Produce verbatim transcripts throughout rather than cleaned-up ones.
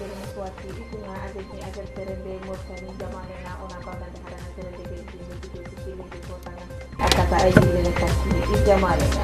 kene swati ikunga ageni agar terende mortani jamane na ona banga de hada terende ke timi video sikile ke kotanga akata aji le kasi i jamane na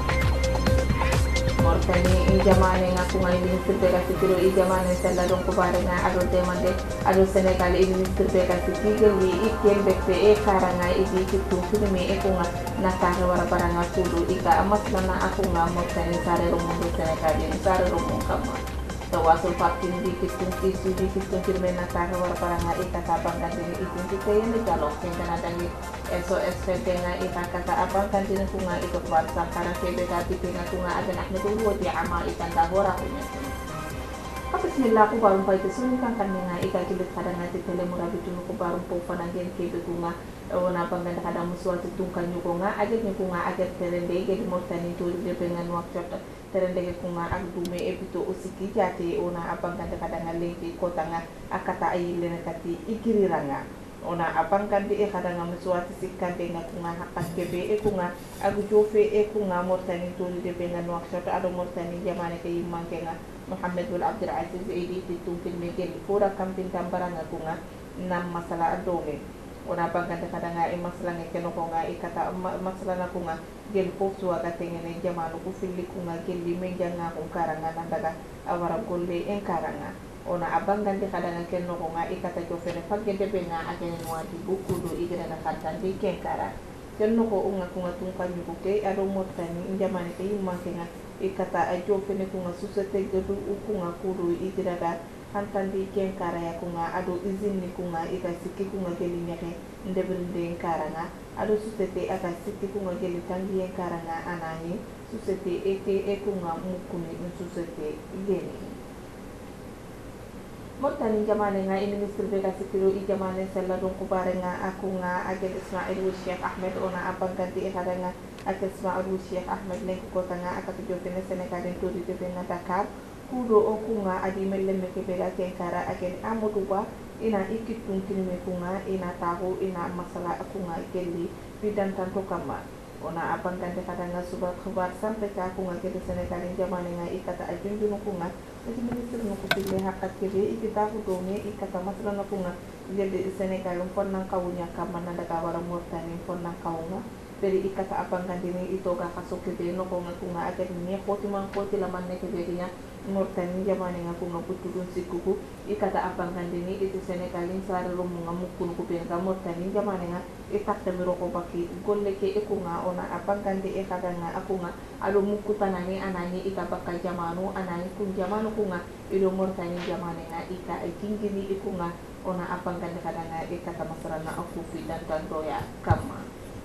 mortani i jamane na kunga i minister be kasi tiro i jamane sella don ko bare na ado demande ado senegal i minister be kasi tigeli i kembekte e karanga i di kitu kudumi e kunga na tare wara baranga tudu ika amasla na akunga mortani sare rumundu senegal ni sare rumun kama tawasul patin di kitun isu di kitun firme na tare wara baranga ika tabang kadini itun kita yang digalok yang kana dangi S O S fedena ika kaka abang kadini kunga ika kuat sangkara kebe kati kunga kunga ada nak netu di amal ikan dahora punya apa bismillah aku baru pai itu sunkan kan nga ika kilit kada ngati tele murabi tunu ko baru po panangen kebe kunga ona panganda kada musuatu tungkan nyukonga aja nyukonga aja terende ge mortani to de pengan waktu terende ge kunga ak dume epito usiki jati ona apang kanda kada ngaleki kotanga akata ayile nakati ikiriranga ona apang kandi e kada ngamusuatu sikande nga kunga hakas kebe e kunga agu jofe e kunga mortani to de pengan waktu ado mortani jamane ke imangkenga Muhammad bin Abdul Aziz idi tungkin megen pura kampin tambaranga kunga nam masalah adome ona banganda kada nga e masalah ngeke no nga ikata masalah na kunga gel fofu aga tengene jamanu ku filli kunga gelli menjanga ko karanga nandaga awara golle en karanga ona abangande kada nga ken no nga ikata jo fere fagende be nga agene wadi bukudu igere na katandi ken kara ken no ko unga kunga tungkan yuke ado motani jamane ke imankenga ikata ajo fene kunga susete gedu ukunga kuru igirada hantandi ken kara ya kunga ado izin ni kunga ika sikki kunga geli nyake ndebrinde karanga ado susete aka sikki kunga geli tangi en karanga anani susete eke ekunga mukuni susete geni mortani jamane nga ini minister beka sikiro i jamane sella don ko bare nga akunga agel Ismail wu Sheikh Ahmed ona abang ganti e kada nga ak Ismail wu Sheikh Ahmed len ko tanga akata jofene Senegal en tori de na Dakar kudo o kunga adi mellemme ke bega ken kara agel Amadou Ba ina ikitun kinme kunga ina tahu ina masala akunga gelli bidan tanto kama ona abang ganti kada nga subat khabar sampai ka akunga ke Senegal en jamane nga ikata ajunjunu kunga jadi minister no kupile hakat kebe ikita ku dome ikata masala na kunga jadi Senegal pon nang kawunya kamana daga wara mortani pon nang kawunga beri ikata abang gandini ito ga kaso kebe no kunga kunga agar ni khoti man khoti laman ne kebe nya mortani jamane nga kunga putudun sikuku ikata abang gandini itu Senegal in sare rumunga mukun ku ben ga mortani jamane nga itakta miro ko baki golle ke ikunga ona abang gandi e kada nga akunga alo mukutanani anani ikabaka jamanu anani kun jamanu kunga ilo mortani jamane nga ika ikingini ikunga ona apang ganda kada nga ikata masarana akufi dan tandoya kama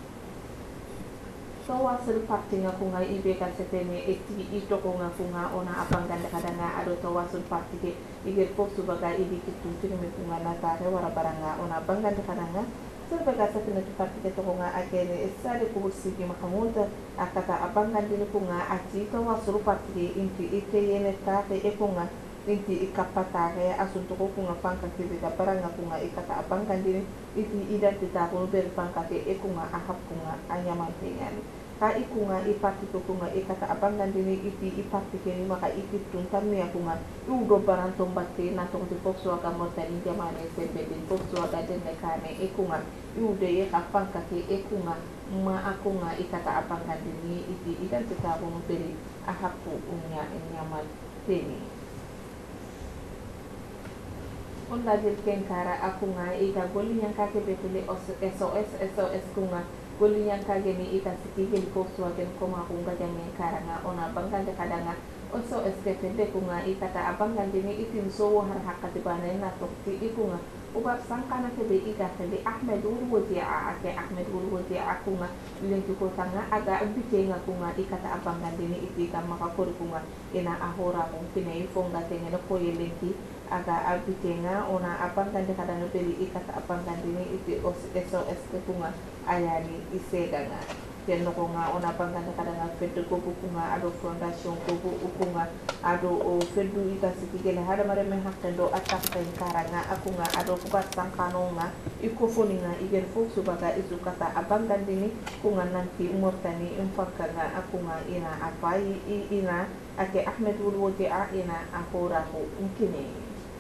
so wasel parti nga kunga ibe ka setene eti ito kunga kunga ona apang ganda kada nga ado to wasel parti ke igel postu baga ibi kitun tinme kunga natare wara baranga ona apang ganda kada nga sebagai satu nanti parti kita kunga agene esare kursi ki makamuta akata abang gandini kunga aci to wasuru parti inti ite yene tate e kunga inti ikapatare asunto kunga panka kibi baranga kunga ikata abang gandini iti identita kuno ber panka ke e kunga ahap kunga anyaman tengan ka ikunga i parti to kunga ikata abang gandini iti i parti ke ni maka iti tuntan mi kunga udo baran tombate na tong di foxo aga mortani jamane sebe di foxo aga denne kane e kunga ude ye kapang kake e kunga ma akunga ikata abang gandini iti identita kuno beri ahapu unya nyaman teni onda jil ken kara akunga ika goli yang kake betule S O S S O S kunga goli yang kage ni ika sikigel foxo aga koma kunga jange kara nga ona bangga kadanga S O S kepende kunga ikata abang gandini itin so har hakati bana na tokti ikunga ubar sangkana kebe ika kebe Ahmed Wulwudia ake Ahmed Wulwudia akunga lenki ko tanga aga bitenga kunga ikata abang gandini iti kama kakor kunga ina ahora kung pinay fonga tenga ko yelenki aga abitenga ona abang gandini kadang beli ikata abang gandini iti S O S kunga ayani iseganga tenno ko nga ona banganda kada nga fedde ko kunga ado fondation ko kunga ado o feddu ita sikigele hada mare men hakkendo attack tan karanga akunga ado ko batang kanonga iko foninga igen foksu baga isu kata abangandini kunga nanti mortani infakanga akunga ina apai ina ake Ahmed Wulwudia ina ahora ko inkine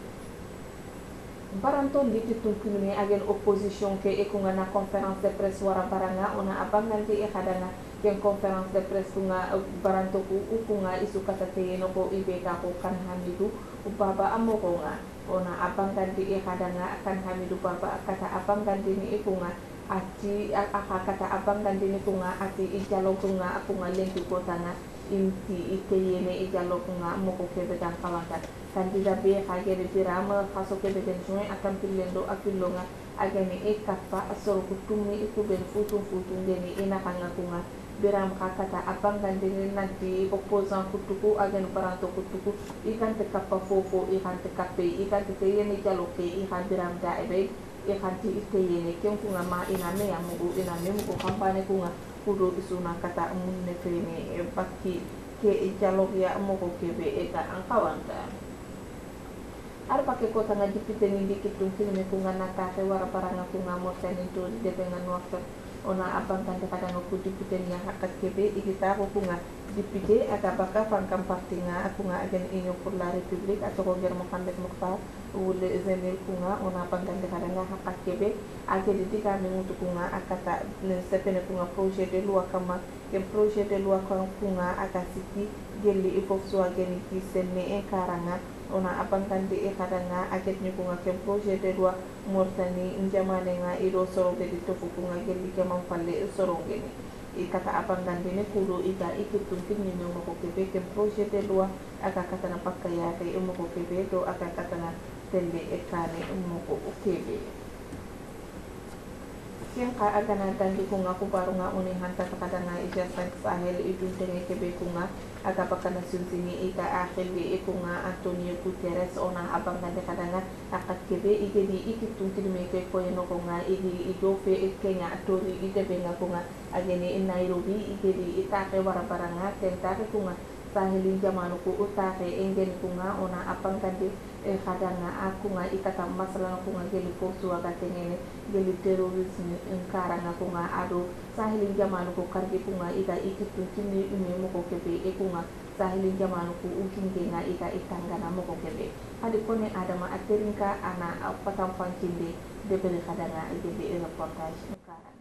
baranto liti tunkilme agen opposition ke e kunga na conférence de presse wara baranga ona abanganti e khadanga ken conférence de presse kunga baranto ku ukunga isukata teyeno ko ibeka ko kan hamidu ubaba amokonga ona abanganti e khadanga kan hamidu baba kata abanganti ni ikunga ati aka kata abanganti ni kunga ati ijalo kunga akunga lenti kotana inti ikeyene ijalo kunga moko kebe dan kawanta kandida be khagere dirama khaso kebe den join akam pilendo akilonga agani e kappa asoro kutumi ikuben futu futu ngeni ina kanga kunga biram kakata abangande nanti opposant kutuku agan baranto kutuku ikan te kappa fofo ikan te kappe ikan te yene jaloke ikan biram daibe ikan ti ikeyene ken kunga ma ina me amugo ina me mugo kampane kunga kudo isuna kata munne fene e bakki ke jaloke ya amugo kebe eka angkawanta ar pakai kota nga dipite ni dikitung filme kunga nakake wara paranga kunga mortani to debenga nuakta ona abang kan kada nga ku dipite ni hakat kebe igita ko kunga dipite aga baka pangkam parti nga kunga agen inyo pour la république ato ko ger Mohamed Mokhtar wule zemel kunga ona pangkan kada nga hakat kebe age di dika mengutu kunga akata sepene kunga projet de loi kama ken projet de loi kunga akasiki gelli il faut soit geni ki senne e karanga ona abangande e kadanga aket ni kunga ken projet de loi mortani njamane nga ido soro de tofu kunga gelli ke man falle soro ngeni e kata abangande ne kudo ida ikitun tinni no ko kebe ken projet de loi aka kata na pakka ya ke mo ko kebe do aka kata na telle e kane mo ko kebe ken ka agana dangi kunga ku baru nga uni hanta kadanga ija sank sahel idun tenge kebe kunga aga bakana sunsini ika akhili ikunga Antonio Guterres ona abangande kadanga akat kebe igedi ikitun tilme ke koyeno kunga igi idofe Kenya atori idebenga kunga agene in Nairobi igedi itake warabaranga tentake kunga saheli jamanu ku utake engeni kunga ona abangande e kadanga akunga ikata masalah kunga geli forsu aga tengene geli terorisme enkaranga kunga ado saheli jamanu ku kargi kunga ida ikitun tilme ume moko kebe e kunga saheli jamanu ku ukinge nga ika itangana moko kebe hadi kone adama aterinka ana patam fankinde debele kadanga igebe reportage enkaranga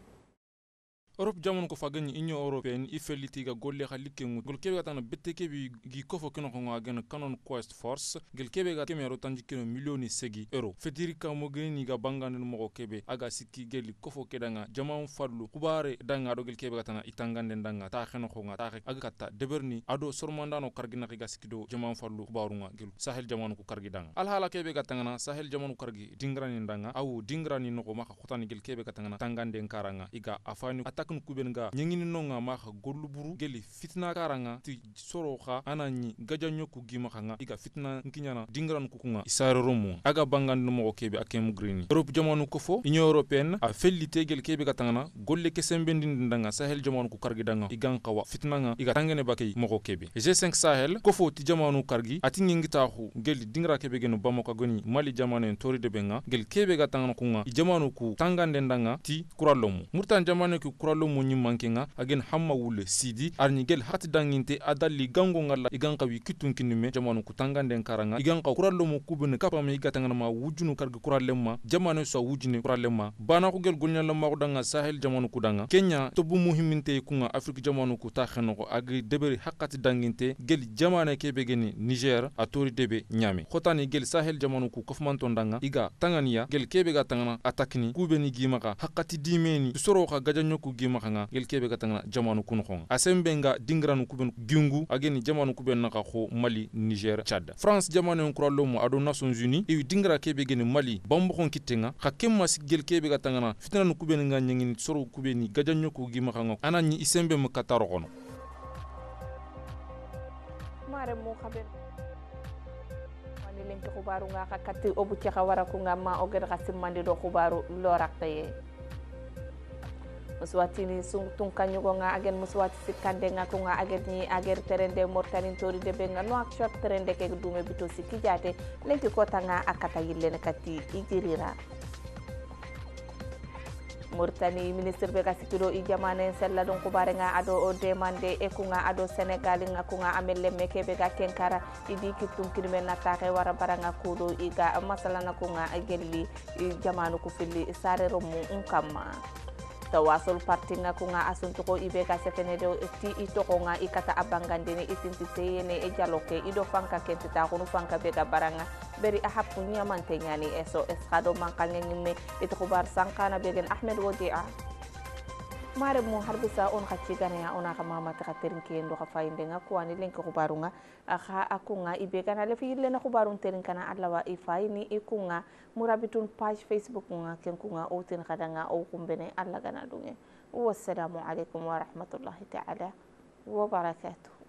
Europe jamon ko fagani Union Européenne ifelliti ga golle khalikke ngut gol kebe gatana bette kebe gi kofo kino ko ngagen canon quest force gel kebe ga kemero tanji kino millioni segi euro fediri ka mo geni ga bangane mo kebe aga sikki gel kofo kedanga jamon fallu kubare danga do gel kebe gatana itangande danga ta khino ko nga ta aga katta deberni ado sormandano kargina ga sikkido jamon fallu kubarunga gel sahel jamon ko kargi danga al hala kebe gatanga sahel jamon ko kargi dingrani danga awu dingrani noko maka khotani gel kebe gatanga tangande karanga iga afani kun kubenga nyengini nonga maka gollu buru geli fitna karanga ti soro kha anani gajanyo ku gima khanga iga fitna nkinyana dingran kukunga isaro romo aga bangan mo kebe akem green Europe jamanu ko fo Union Européenne a fellite gel kebe gatangana golle kesembendin danga Sahel jamanu ku kargi danga igan qawa fitna nga iga tangene bakay mo kebe G cinq Sahel ko fo ti jamanu kargi ati ngi taxu geli dingra kebe genu bamako goni Mali jamanu en tori de benga gel kebe gatangana kunga jamanu ku tangande danga ti kuralomu murtan jamanu ku lo munyi mankenga agen hamma wule sidi arni gel hati danginte adali gango ngalla igan qawi kitun kinime jamanu kutangande karanga igan qaw kurallo mo kubune kapame igatanga ma wujunu karga kurallema jamanu so wujune kurallema bana ko gel golnya lamma ko danga Sahel jamanu kudanga Kenya to bu muhimminte kunga Afrique jamanu ku ta kheno ko agi deberi haqqati danginte gel jamane kebe geni Niger atori debe nyame khotani gel Sahel jamanu ku kofmanto danga iga tangania gel kebe ga tangana atakni kubeni gimaka haqqati dimeni soro ka gajanyo ku makanga gel kebe gatanga jamanu kun khon asembenga dingranu kuben gingu ageni jamanu kuben naka kho Mali Niger Chad France jamanu kurallo mo ado Nations Unies e dingra kebe geni Mali bambu khon kitenga hakemma sig gel kebe gatanga na fitnanu kuben nga nyengini soro kubeni gajanyo ku gi makanga anani isembe mo kataro kono mare mo khaben wani len ko baru nga kakati obu ci khawara ku nga ma ogere khasim mandi do khubaru loraktaye muswatini sung tungkanyo ko nga agen muswati sikande nga ko nga agen ni ager terende mortani tori de benga no akshot terende ke dume bito sikijate lenti ko tanga akata yille kati igirira Mauritanie ministre be ga sikiro i jamane sella don kubare nga ado o demande e kunga ado Senegal nga kunga amelle meke be ga kenkara idi kitum kirme na taxe wara baranga kudo iga masala na kunga gelli jamanu ku filli sare romu unkama tawasol parti nga kunga asunto ko ibe ga sefene do ti ito ko nga ikata abangandene itinti seyene e jaloke ido fanka kentita kunu fanka be ga baranga beri ahap punya mantenyani eso escado mankange ngimme ito kubar sankana begen Ahmed Wodi'a mare mo harbisa on khacci gana ona ka mama ta terin ke ndo ka fayinde nga ko ani len ko kubarunga akha akunga ibe kana le fi le na kubarun terin kana allawa ifayni ikunga murabitun page Facebook nga ken kunga o tin kadanga o kumbene alla gana dunge wassalamu alaikum wa rahmatullahi ta'ala wa barakatuh.